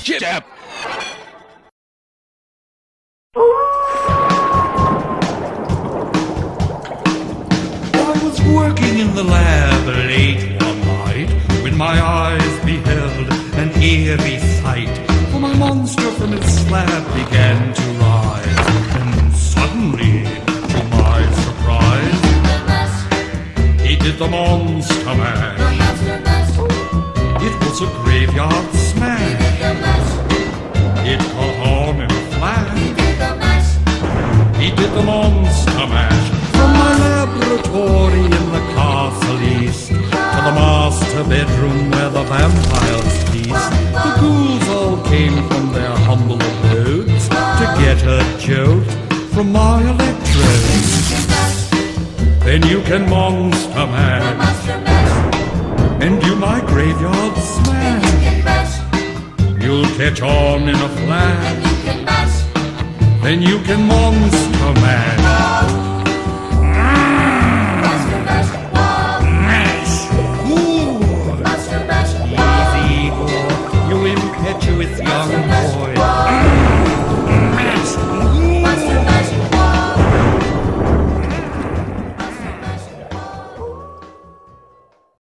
Jab. I was working in the lab late one night when my eyes beheld an eerie sight. For my monster from its slab began to rise, and suddenly, to my surprise, he did the monster mash. It was a graveyard smash. It caught on in a flash. He did the monster mash. From my laboratory in the castle east to the master bedroom where the vampires feast, the ghouls all came from their humble abodes to get a jolt from my electrodes. Then you can monster mash and do my graveyard smash. You'll catch on in a flash. Then you can monster